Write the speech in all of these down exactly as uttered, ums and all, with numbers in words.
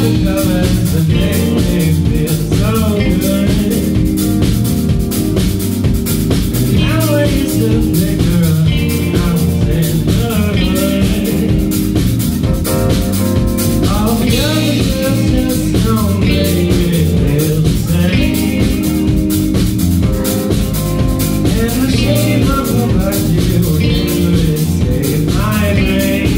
the colors that make me feel so good. And now I used to pick her up when I was in the hood. All the other girls just don't make me feel the same. And the shame of about you never escaped my brain.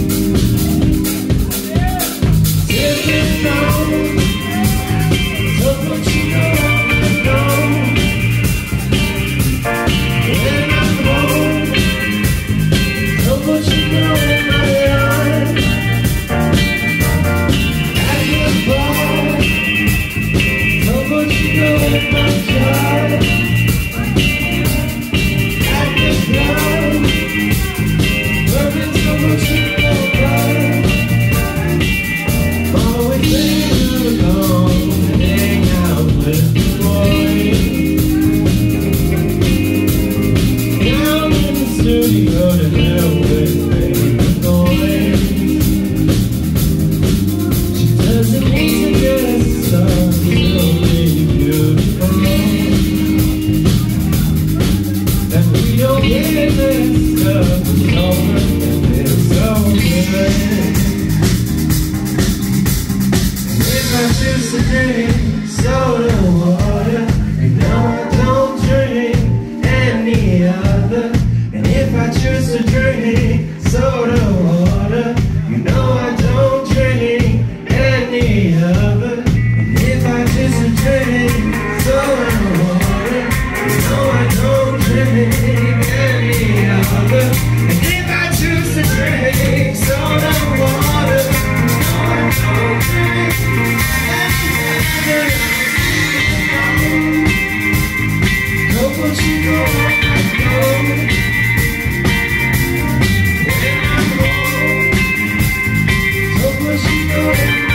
Just a drink soda water, you know I don't drink any other. And if I choose to drink soda water, you know I don't drink any other. And if I choose to drink soda water, you know I don't drink any other. And if I choose to drink soda water, you know I don't drink. Don't you know I know when I'm home? Don't you know